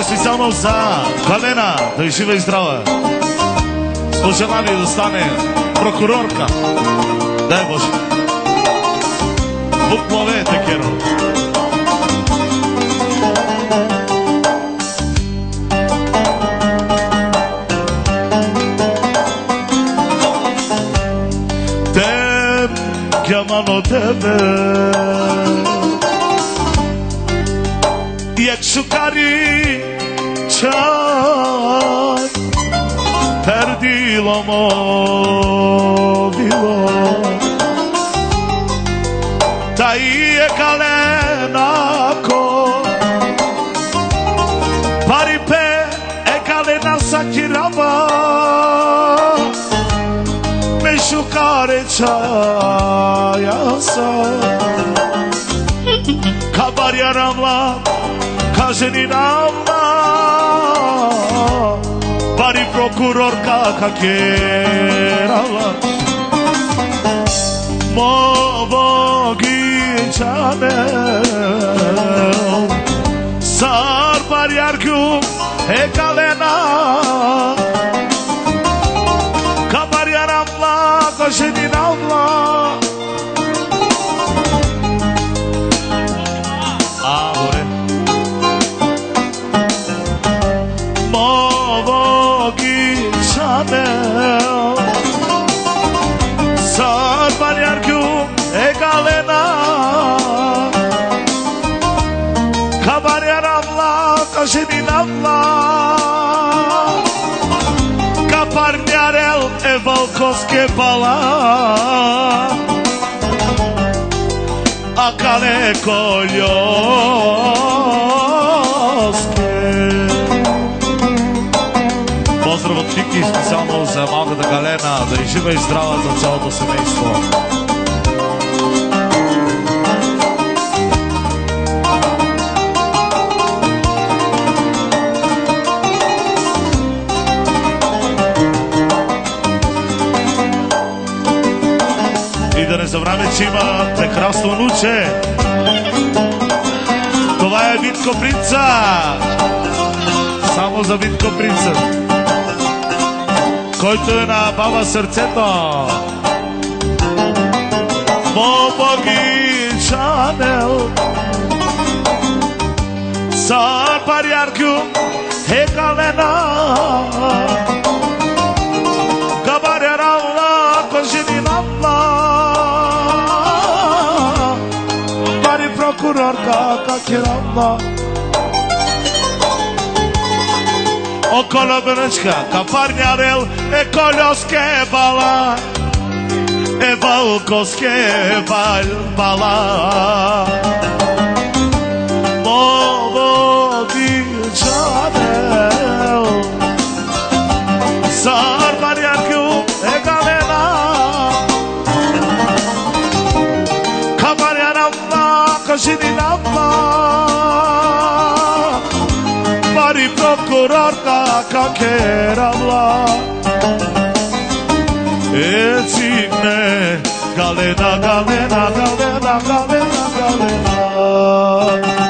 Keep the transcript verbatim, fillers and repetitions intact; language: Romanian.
е специално за Галена, да жива и здрава. Пожелали да стане прокурорка. Дай Боже. Буклове текеро. Теб, chiamano tebe. Jak szukali czas, perdilo mobilo, ta je kalenako, paripe e kalena sakirava, me szukali czasa, kabar yaramla. Kaženi nama, bari prokurorka kakjerala. Movogičane, sar barjarku e kalena. Kabar yaramla, kaženi nama. Sar barjarku e galena, kabar yaramla, kaženi namla, kaparnjarel e valkoske pala, a kale koljoske. Поздрав от Фики, специално за малката Галена, да и жива и здрава за цялото семейство. И да не забравяме, че има прекрасно внуче. Това е Витко Принца. Само за Витко Принца, който е на баба сърцето. Movogičanel, sar barjarku e galena, kabar yaramla, kaženi namla, bari prokurorka kakjerala. Okolo brčka, kaparnjarel, e koljoske bala, e valkoske bala. Movogičanel, sar barjarku e galena, kabar yaramla, kaženi namla, bari prokurorka kakjerala. E cigne, galena, galena, galena, galena, galena.